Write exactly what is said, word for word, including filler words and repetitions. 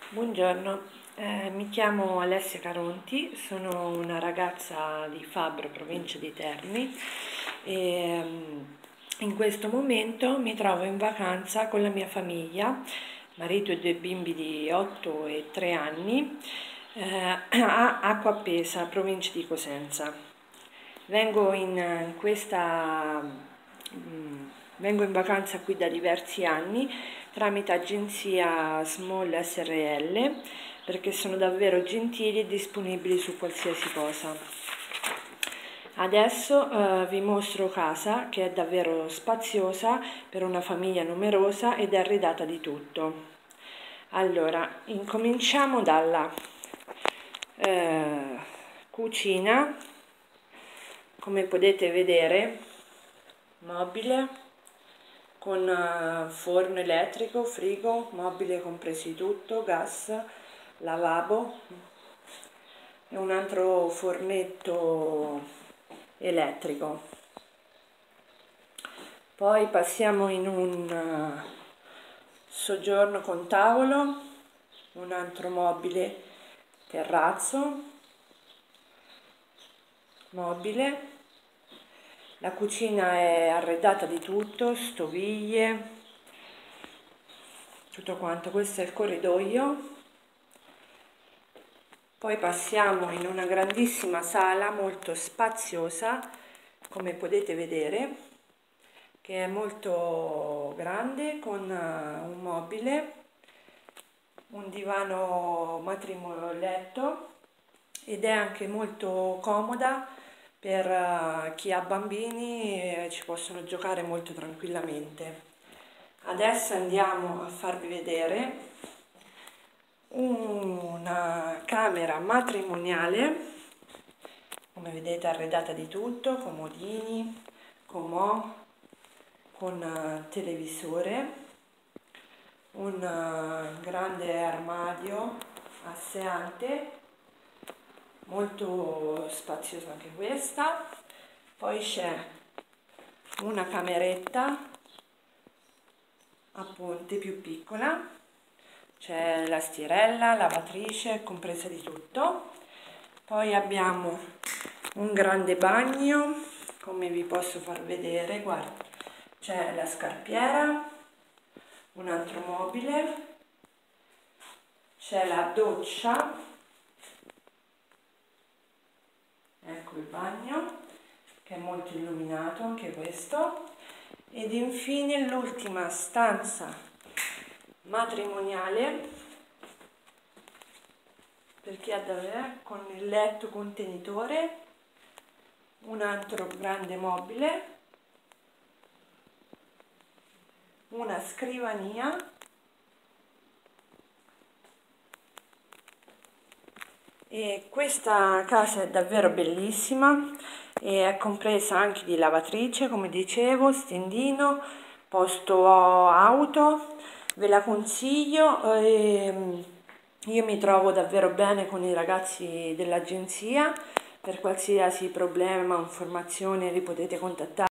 Buongiorno, eh, mi chiamo Alessia Caronti, sono una ragazza di Fabbro, provincia di Terni e mm, in questo momento mi trovo in vacanza con la mia famiglia, marito e due bimbi di otto e tre anni, eh, a Acqua Appesa, provincia di Cosenza. Vengo in, in questa mm, Vengo in vacanza qui da diversi anni tramite agenzia Small S R L perché sono davvero gentili e disponibili su qualsiasi cosa. Adesso eh, vi mostro casa che è davvero spaziosa per una famiglia numerosa ed è arredata di tutto. Allora, incominciamo dalla eh, cucina, come potete vedere, mobile con uh, forno elettrico, frigo, mobile compresi tutto, gas, lavabo e un altro fornetto elettrico. Poi passiamo in un uh, soggiorno con tavolo, un altro mobile terrazzo, mobile. La cucina è arredata di tutto, stoviglie, tutto quanto. Questo è il corridoio. Poi passiamo in una grandissima sala molto spaziosa, come potete vedere, che è molto grande, con un mobile, un divano matrimonio letto ed è anche molto comoda per chi ha bambini e ci possono giocare molto tranquillamente. Adesso andiamo a farvi vedere una camera matrimoniale, come vedete arredata di tutto, comodini, comò, con televisore, un grande armadio a sé ante, molto spaziosa anche questa. Poi c'è una cameretta a ponte più piccola, c'è la stirella, lavatrice, compresa di tutto. Poi abbiamo un grande bagno, come vi posso far vedere, guarda, c'è la scarpiera, un altro mobile, c'è la doccia, ecco il bagno che è molto illuminato anche questo, ed infine l'ultima stanza matrimoniale per chi ha da vedere, con il letto contenitore, un altro grande mobile, una scrivania e questa casa è davvero bellissima e è compresa anche di lavatrice, come dicevo, stendino, posto auto, ve la consiglio. E io mi trovo davvero bene con i ragazzi dell'agenzia, per qualsiasi problema o informazione li potete contattare.